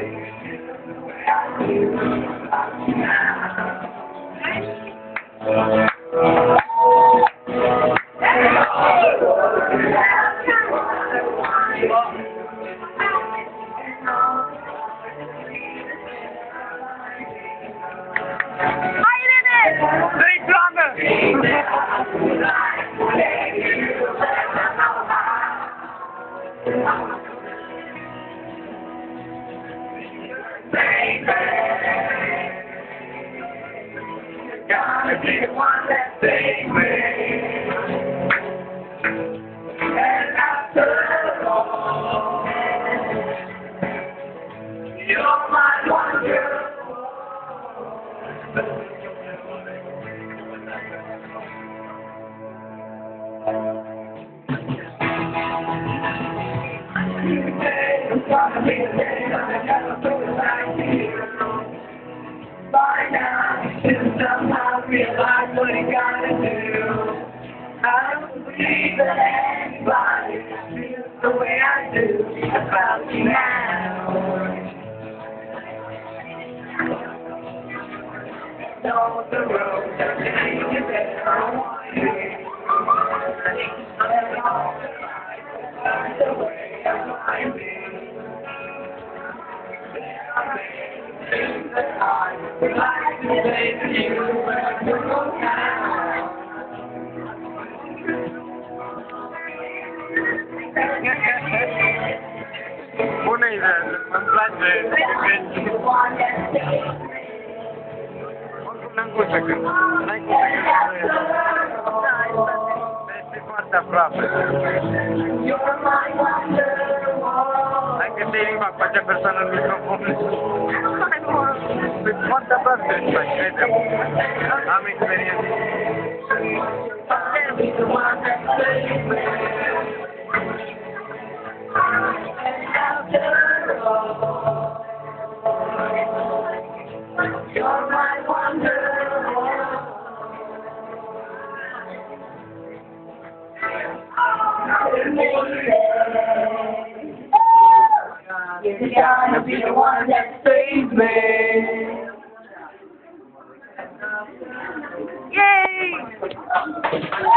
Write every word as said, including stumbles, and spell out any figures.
Big drama! Gotta be the one that saves me. And after all, you're my wonder. It's gonna be the day that I never feel like you. By now, you somehow realize what you gotta do. I don't believe that anybody feels the way I do about you now. Know the road that takes you there. I want you. The way I find me. Things that I would like to say to you, but I don't know how. Bună idee, îmi place, oricum n-am cum să cânt, n-ai cum să cânt, este foarte aproape. Hai că te-ai limba cu acea persoană în microfon. Sunt foarte aproape de limba, crede-mă. Am experiență. You're my wonder. You're gonna be the one that saves me. Yay!